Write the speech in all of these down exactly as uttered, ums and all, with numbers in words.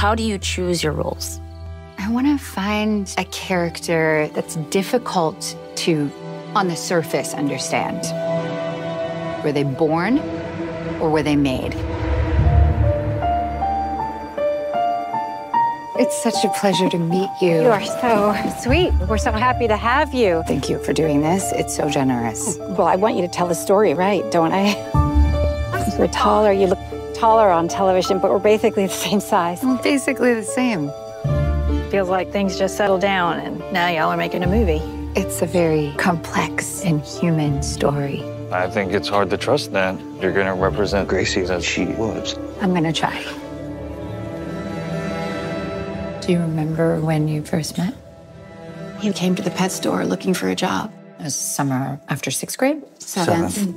How do you choose your roles? I want to find a character that's difficult to, on the surface, understand. Were they born or were they made? It's such a pleasure to meet you. You are so sweet. We're so happy to have you. Thank you for doing this. It's so generous. Well, I want you to tell the story right, don't I? We're taller. You look taller on television, but we're basically the same size. Well, basically the same. Feels like things just settled down and now y'all are making a movie. It's a very complex and human story. I think it's hard to trust that you're going to represent Gracie as she was. I'm going to try. Do you remember when you first met? He came to the pet store looking for a job. It was summer after sixth grade? Seventh. Seventh.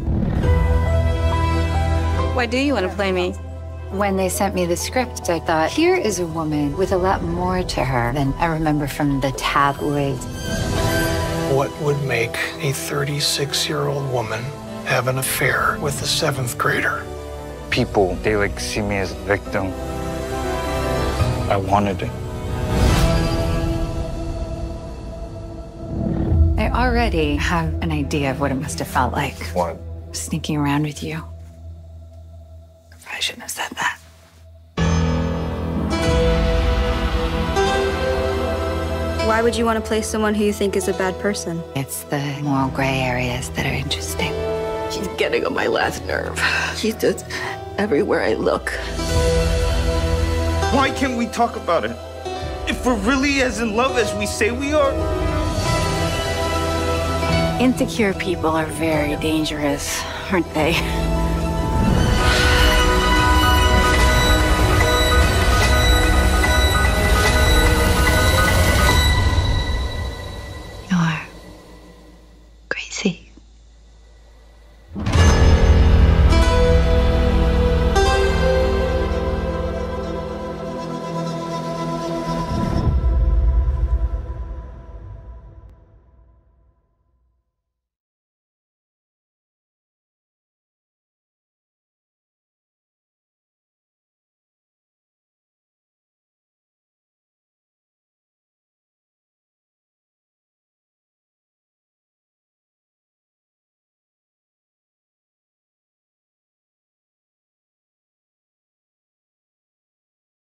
Why do you want to play me? When they sent me the script, I thought, here is a woman with a lot more to her than I remember from the tabloid. What would make a thirty-six-year-old woman have an affair with a seventh grader? People, they like see me as a victim. I wanted it. I already have an idea of what it must have felt like. What? Sneaking around with you. I shouldn't have said that. Why would you want to play someone who you think is a bad person? It's the moral gray areas that are interesting. She's getting on my last nerve. She's just everywhere I look. Why can't we talk about it? If we're really as in love as we say we are? Insecure people are very dangerous, aren't they?